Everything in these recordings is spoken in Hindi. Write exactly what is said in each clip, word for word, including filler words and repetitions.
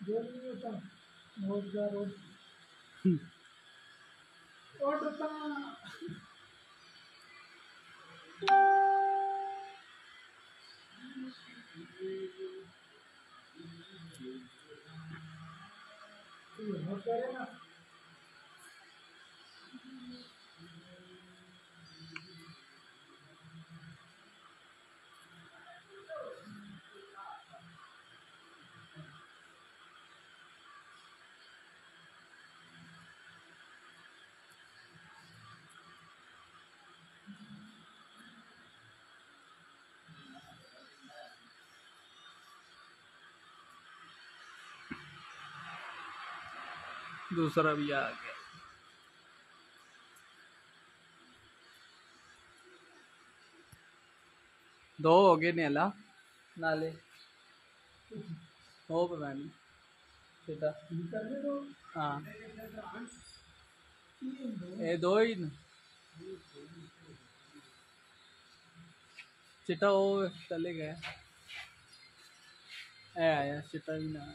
दूसरा भी आ गया। दो हो गए नेला नाले हो पता नहीं चिटा हाँ ये दो ही न चिटा वो चले गए ए आया चिटा भी ना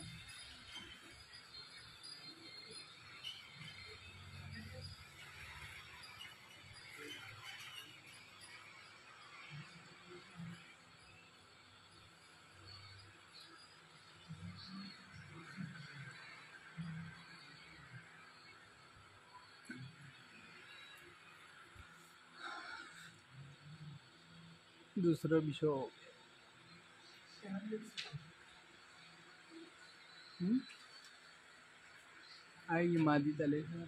दूसरा भी शो हो गया। हम्म आई मादी चले गए।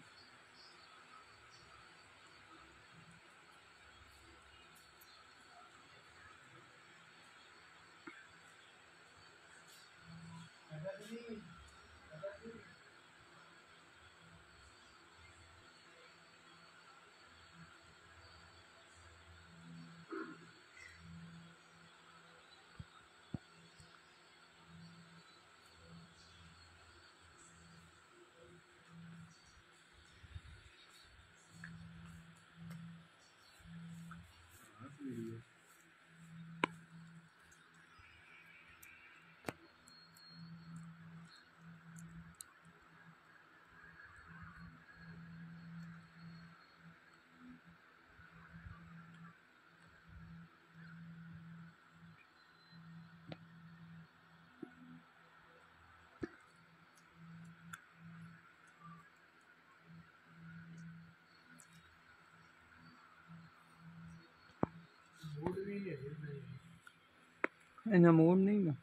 इन्हें मूड नहीं ना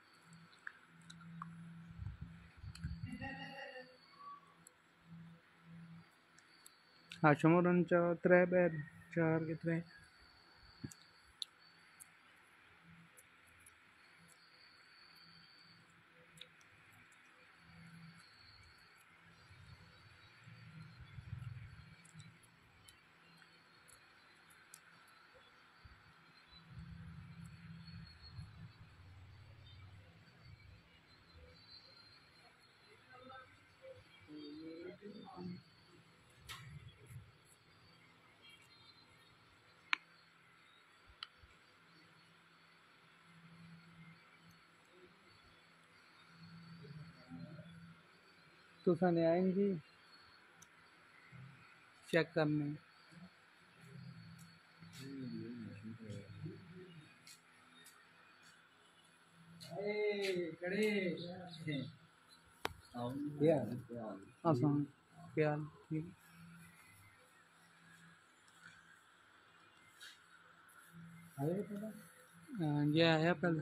हाशमोरन चार त्रै बैर चार के त्रै तो साने आएंगी चेक करने आसान प्याल ठीक ये आया पहले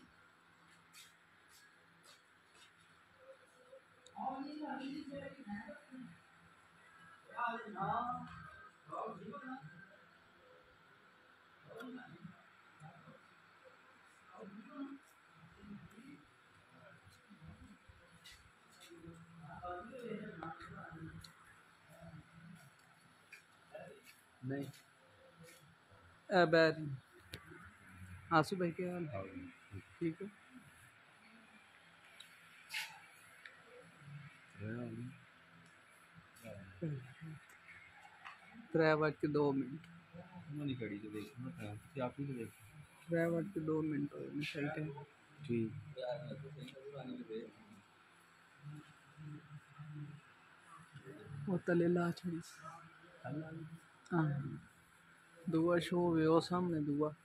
नहीं बैरी आंसू भाई क्या हाल ठीक है त्रै बज के दो मिनट त्रै बज के दो मिनट हो गए सही टाइम ठीक ਉਹ ਤਲੇ ਲਾ ਛੜੀ। ਹਾਂ ਦੂਆ ਸ਼ੋ ਵੇ ਉਹ ਸਾਹਮਣੇ ਦੂਆ